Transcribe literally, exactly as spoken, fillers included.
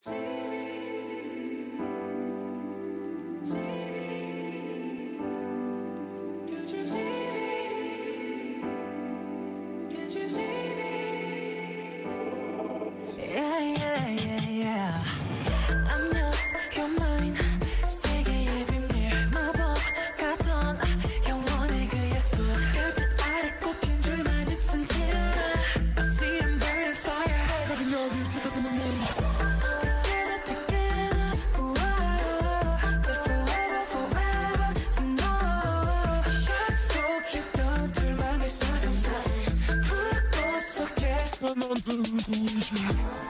Yeah, yeah, yeah, yeah. I'm yours, you're mine. 세계의 비밀 마법 같던 영원의 그 약속. 별빛 아래 꼽힌 줄만 있은 till I see I'm burning fire. 거긴 여기 지금 내 몸. Together, together, whoa. Live forever, forever, no. 약속했던 둘만의 사랑사랑 불꽃 속에 넌 불고 있어.